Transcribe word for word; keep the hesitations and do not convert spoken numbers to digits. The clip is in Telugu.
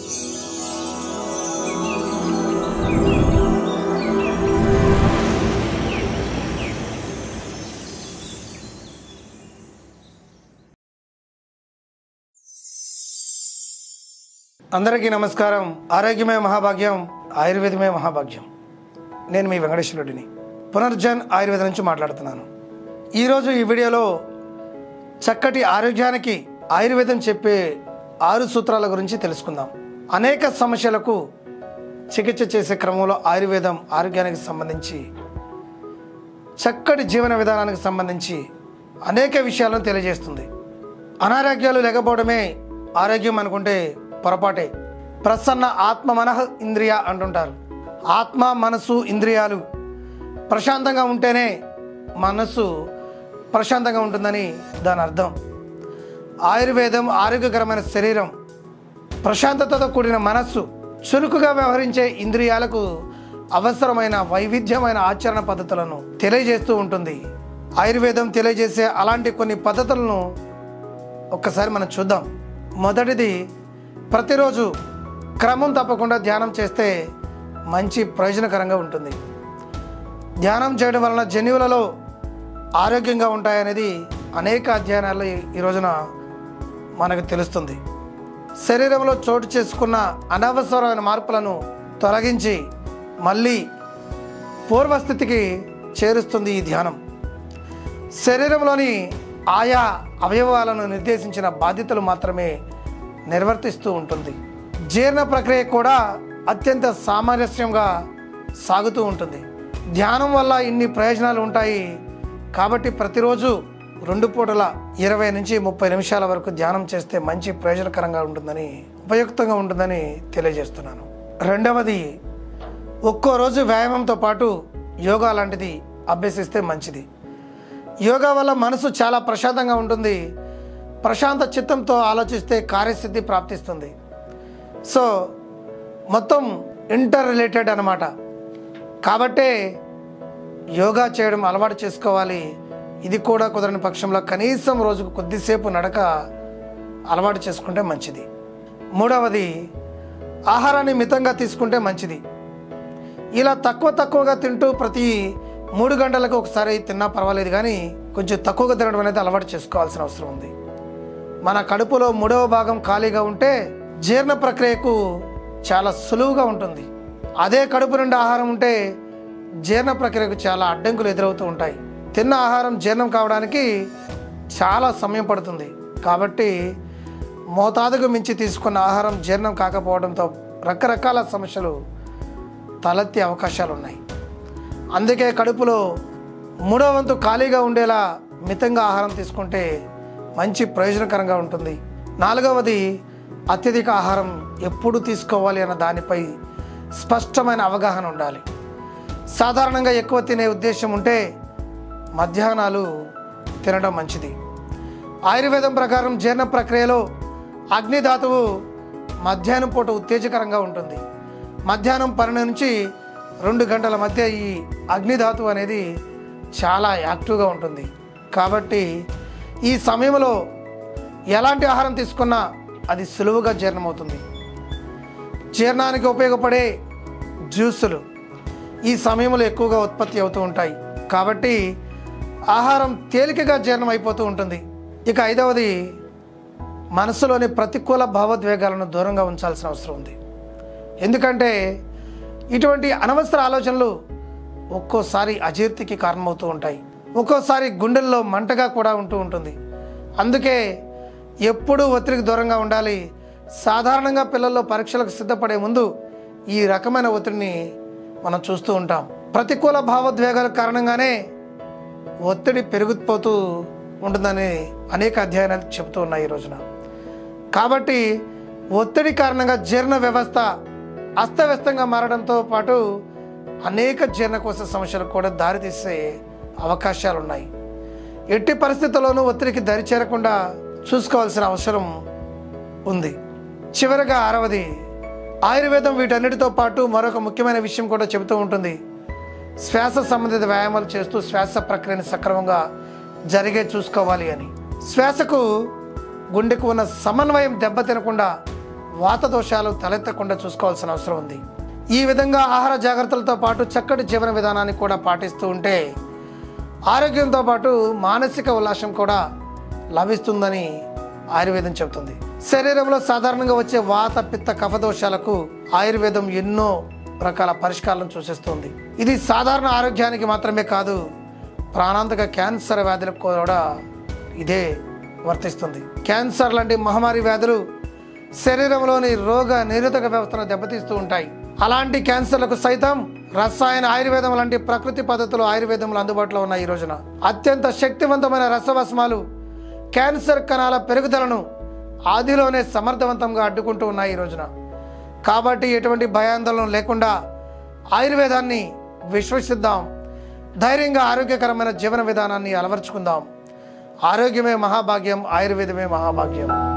అందరికీ నమస్కారం. ఆరోగ్యమే మహాభాగ్యం, ఆయుర్వేదమే మహాభాగ్యం. నేను మీ వెంకటేశ్వరుడిని, పునర్జన్ ఆయుర్వేదం నుంచి మాట్లాడుతున్నాను. ఈరోజు ఈ వీడియోలో చక్కటి ఆరోగ్యానికి ఆయుర్వేదం చెప్పే ఆరు సూత్రాల గురించి తెలుసుకుందాం. అనేక సమస్యలకు చికిత్స చేసే క్రమంలో ఆయుర్వేదం ఆరోగ్యానికి సంబంధించి, చక్కటి జీవన విధానానికి సంబంధించి అనేక విషయాలను తెలియజేస్తుంది. అనారోగ్యాలు లేకపోవడమే ఆరోగ్యం అనుకుంటే పొరపాటే. ప్రసన్న ఆత్మ మనః ఇంద్రియ అంటుంటారు. ఆత్మ, మనసు, ఇంద్రియాలు ప్రశాంతంగా ఉంటేనే మనసు ప్రశాంతంగా ఉంటుందని దాని అర్థం. ఆయుర్వేదం ఆరోగ్యకరమైన శరీరం, ప్రశాంతతతో కూడిన మనస్సు, చురుకుగా వ్యవహరించే ఇంద్రియాలకు అవసరమైన వైవిధ్యమైన ఆచరణ పద్ధతులను తెలియజేస్తూ ఉంటుంది. ఆయుర్వేదం తెలియజేసే అలాంటి కొన్ని పద్ధతులను ఒక్కసారి మనం చూద్దాం. మొదటిది, ప్రతిరోజు క్రమం తప్పకుండా ధ్యానం చేస్తే మంచి ప్రయోజనకరంగా ఉంటుంది. ధ్యానం చేయడం వలన జన్యువులలో ఆరోగ్యంగా ఉంటాయనేది అనేక అధ్యయనాల్లో ఈ రోజున మనకు తెలుస్తుంది. శరీరంలో చోటు చేసుకున్న అనవసరమైన మార్పులను తొలగించి మళ్ళీ పూర్వస్థితికి చేరుస్తుంది ఈ ధ్యానం. శరీరంలోని ఆయా అవయవాలను నిర్దేశించిన బాధ్యతలు మాత్రమే నిర్వర్తిస్తూ ఉంటుంది. జీర్ణ ప్రక్రియ కూడా అత్యంత సామరస్యంగా సాగుతూ ఉంటుంది. ధ్యానం వల్ల ఇన్ని ప్రయోజనాలు ఉంటాయి కాబట్టి ప్రతిరోజు రెండు పూటల ఇరవై నుంచి ముప్పై నిమిషాల వరకు ధ్యానం చేస్తే మంచి ప్రయోజనకరంగా ఉంటుందని, ఉపయుక్తంగా ఉంటుందని తెలియజేస్తున్నాను. రెండవది, ఒక్కో రోజు వ్యాయామంతో పాటు యోగా లాంటిది అభ్యసిస్తే మంచిది. యోగా వల్ల మనసు చాలా ప్రశాంతంగా ఉంటుంది. ప్రశాంత చిత్తంతో ఆలోచిస్తే కార్యసిద్ధి ప్రాప్తిస్తుంది. సో మొత్తం ఇంటర్ రిలేటెడ్ అన్నమాట. కాబట్టే యోగా చేయడం అలవాటు చేసుకోవాలి. ఇది కూడా కుదరని పక్షంలో కనీసం రోజుకు కొద్దిసేపు నడక అలవాటు చేసుకుంటే మంచిది. మూడవది, ఆహారాన్ని మితంగా తీసుకుంటే మంచిది. ఇలా తక్కువ తక్కువగా తింటూ ప్రతి మూడు గంటలకు ఒకసారి తిన్నా పర్వాలేదు, కానీ కొంచెం తక్కువగా తినడం అనేది అలవాటు చేసుకోవాల్సిన అవసరం ఉంది. మన కడుపులో మూడవ భాగం ఖాళీగా ఉంటే జీర్ణ ప్రక్రియకు చాలా సులువుగా ఉంటుంది. అదే కడుపు నిండా ఆహారం ఉంటే జీర్ణ ప్రక్రియకు చాలా అడ్డంకులు ఎదురవుతూ ఉంటాయి. తిన్న ఆహారం జీర్ణం కావడానికి చాలా సమయం పడుతుంది. కాబట్టి మోతాదుకు మించి తీసుకున్న ఆహారం జీర్ణం కాకపోవడంతో రకరకాల సమస్యలు తలెత్తే అవకాశాలు ఉన్నాయి. అందుకే కడుపులో మూడవ వంతు ఖాళీగా ఉండేలా మితంగా ఆహారం తీసుకుంటే మంచి ప్రయోజనకరంగా ఉంటుంది. నాలుగవది, అత్యధిక ఆహారం ఎప్పుడు తీసుకోవాలి అన్న దానిపై స్పష్టమైన అవగాహన ఉండాలి. సాధారణంగా ఎక్కువ తినే ఉద్దేశం ఉంటే మధ్యాహ్నాలు తినడం మంచిది. ఆయుర్వేదం ప్రకారం జీర్ణ ప్రక్రియలో అగ్నిధాతువు మధ్యాహ్నం పూట ఉత్తేజకరంగా ఉంటుంది. మధ్యాహ్నం పన్నెండు నుంచి రెండు గంటల మధ్య ఈ అగ్నిధాతువు అనేది చాలా యాక్టివ్గా ఉంటుంది. కాబట్టి ఈ సమయంలో ఎలాంటి ఆహారం తీసుకున్నా అది సులువుగా జీర్ణమవుతుంది. జీర్ణానికి ఉపయోగపడే జ్యూసులు ఈ సమయంలో ఎక్కువగా ఉత్పత్తి అవుతూ ఉంటాయి. కాబట్టి ఆహారం తేలికగా జీర్ణం అయిపోతూ ఉంటుంది. ఇక ఐదవది, మనసులోని ప్రతికూల భావోద్వేగాలను దూరంగా ఉంచాల్సిన అవసరం ఉంది. ఎందుకంటే ఇటువంటి అనవసర ఆలోచనలు ఒక్కోసారి అజీర్తికి కారణమవుతూ ఉంటాయి. ఒక్కోసారి గుండెల్లో మంటగా కూడా ఉంటూ ఉంటుంది. అందుకే ఎప్పుడూ ఒత్తిడికి దూరంగా ఉండాలి. సాధారణంగా పిల్లల్లో పరీక్షలకు సిద్ధపడే ముందు ఈ రకమైన ఒత్తిడిని మనం చూస్తూ ఉంటాం. ప్రతికూల భావోద్వేగాల కారణంగానే ఒత్తిడి పెరిగిపోతూ ఉంటుందని అనేక అధ్యయనాలు చెబుతూ ఉన్నాయి ఈ రోజున. కాబట్టి ఒత్తిడి కారణంగా జీర్ణ వ్యవస్థ అస్తవ్యస్తంగా మారడంతో పాటు అనేక జీర్ణకోశ సమస్యలకు కూడా దారితీసే అవకాశాలు ఉన్నాయి. ఎట్టి పరిస్థితుల్లోనూ ఒత్తిడికి దరి చేరకుండా చూసుకోవాల్సిన అవసరం ఉంది. చివరగా ఆరవది, ఆయుర్వేదం వీటన్నిటితో పాటు మరొక ముఖ్యమైన విషయం కూడా చెబుతూ ఉంటుంది. శ్వాస సంబంధిత వ్యాయామాలు చేస్తూ శ్వాస ప్రక్రియను సక్రమంగా జరిగే చూసుకోవాలి అని. శ్వాసకు గుండెకు ఉన్న సమన్వయం దెబ్బతినకుండా వాత దోషాలు తలెత్తకుండా చూసుకోవాల్సిన అవసరం ఉంది. ఈ విధంగా ఆహార జాగ్రత్తలతో పాటు చక్కటి జీవన విధానాన్ని కూడా పాటిస్తూ ఉంటే ఆరోగ్యంతో పాటు మానసిక ఉల్లాసం కూడా లభిస్తుందని ఆయుర్వేదం చెబుతుంది. శరీరంలో సాధారణంగా వచ్చే వాత పిత్త కఫ దోషాలకు ఆయుర్వేదం ఎన్నో రకాల పరిష్కారాలను సూచిస్తుంది. ఇది సాధారణ ఆరోగ్యానికి మాత్రమే కాదు, ప్రాణాంతక క్యాన్సర్ వ్యాధులకు కూడా ఇదే వర్తిస్తుంది. క్యాన్సర్ లాంటి మహమ్మారి వ్యాధులు శరీరంలోని రోగ నిరోధక వ్యవస్థను దెబ్బతీస్తూ ఉంటాయి. అలాంటి క్యాన్సర్లకు సైతం రసాయన ఆయుర్వేదం లాంటి ప్రకృతి పద్ధతులు ఆయుర్వేదంలో అందుబాటులో ఉన్నాయి. ఈ రోజున అత్యంత శక్తివంతమైన రసవస్మాలు క్యాన్సర్ కణాల పెరుగుదలను ఆదిలోనే సమర్థవంతంగా అడ్డుకుంటూ ఉన్నాయి ఈ రోజున. కాబట్టి ఎటువంటి భయాందోళన లేకుండా ఆయుర్వేదాన్ని విశ్వసిద్దాం, ధైర్యంగా ఆరోగ్యకరమైన జీవన విధానాన్ని అలవర్చుకుందాం. ఆరోగ్యమే మహాభాగ్యం, ఆయుర్వేదమే మహాభాగ్యం.